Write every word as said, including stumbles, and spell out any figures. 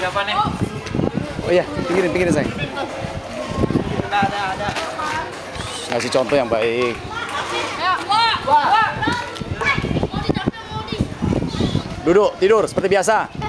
Siapa nih? Oh iya, pinggirin, pinggirin sayang. Ada, ada, ada. Ngasih contoh yang baik. Duduk, tidur seperti biasa.